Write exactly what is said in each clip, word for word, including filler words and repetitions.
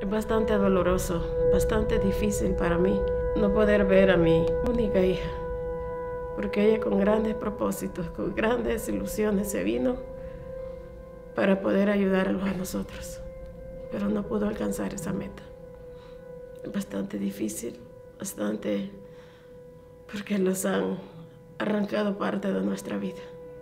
Es bastante doloroso, bastante difícil para mí no poder ver a mi única hija, porque ella con grandes propósitos, con grandes ilusiones se vino para poder ayudarlos a nosotros, pero no pudo alcanzar esa meta. Es bastante difícil, bastante, porque los han arrancado parte de nuestra vida.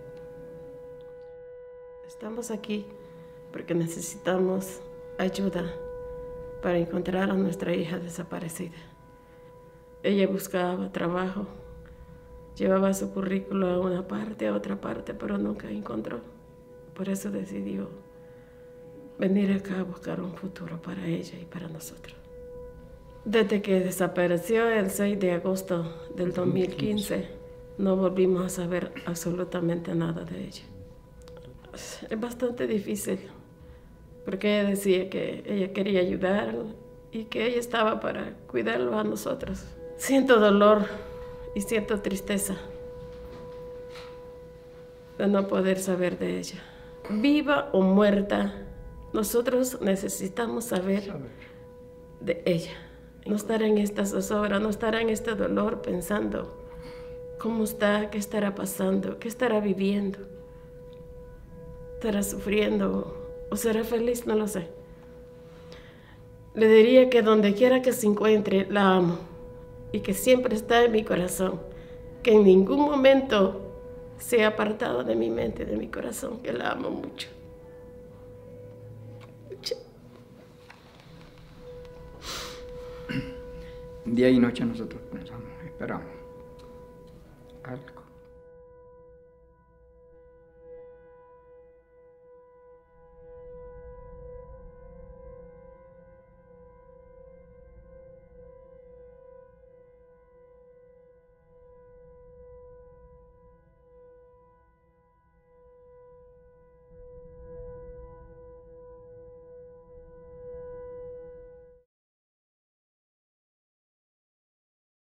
Estamos aquí porque necesitamos ayuda para encontrar a nuestra hija desaparecida. Ella buscaba trabajo, llevaba su currículo a una parte, a otra parte, pero nunca encontró. Por eso decidió venir acá a buscar un futuro para ella y para nosotros. Desde que desapareció el seis de agosto del dos mil quince, no volvimos a saber absolutamente nada de ella. Es bastante difícil, porque ella decía que ella quería ayudar y que ella estaba para cuidarlo a nosotros. Siento dolor y siento tristeza de no poder saber de ella. Viva o muerta, nosotros necesitamos saber de ella. No estar en esta zozobra, no estar en este dolor pensando cómo está, qué estará pasando, qué estará viviendo. ¿Estará sufriendo o será feliz? No lo sé. Le diría que donde quiera que se encuentre, la amo y que siempre está en mi corazón, que en ningún momento se ha apartado de mi mente, de mi corazón, que la amo mucho. Mucho. Día y noche nosotros pensamos, esperamos algo.